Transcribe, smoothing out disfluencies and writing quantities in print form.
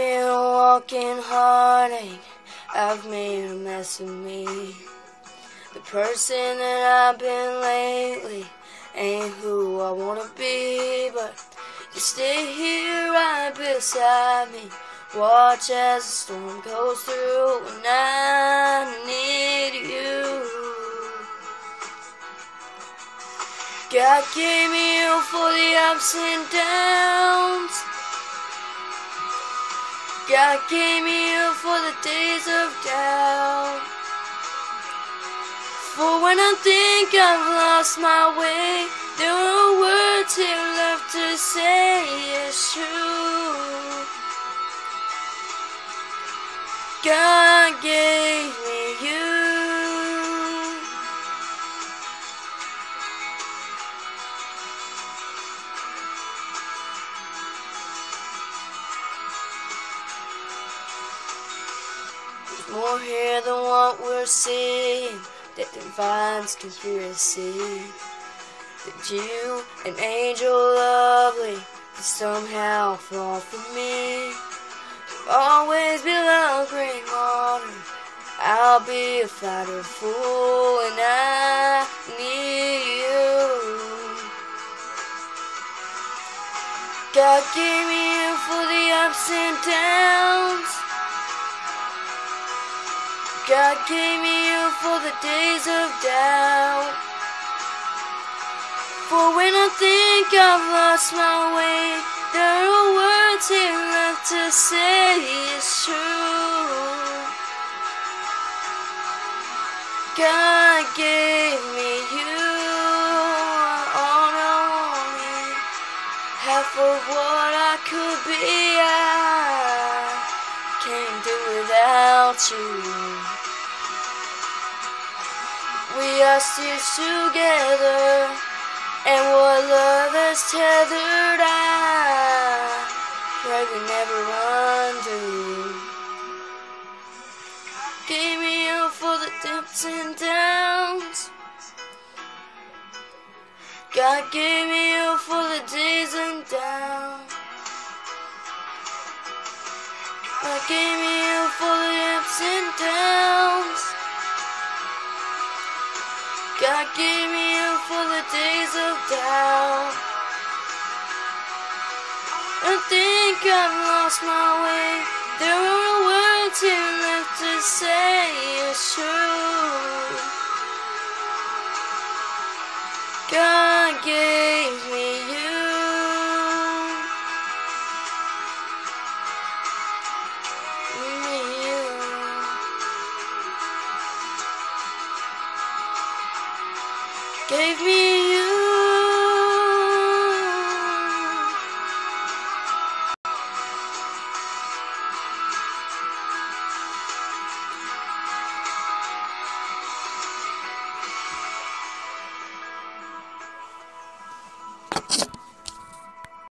been walking heartache, I've made a mess of me. The person that I've been lately ain't who I wanna be, but you stay here right beside me. Watch as the storm goes through and I need you. God gave me you for the ups and downs. God gave me you for the days of doubt. For when I think I've lost my way, there are words here left to say it's true. God gave me you. There's more here than what we're seeing that defines conspiracy. That you, an angel lovely, could somehow fall for me. Always be like green water, I'll be a fighter fool, and I need you. God gave me you for the ups and downs. God gave me you for the days of doubt. For when I think I've lost my way, there are words here left to say it's true. God gave me you. All I wanted, half of what I could be. I can't do without you. We are stitched together, and what love is tethered, I pray we never undo. Gave me you for the dips and downs. God gave me you for the days and downs. God gave me you for the ups and downs. God gave me you for the days of doubt. I think I've lost my way. There are words here left to say it's true. God gave me you. Gave me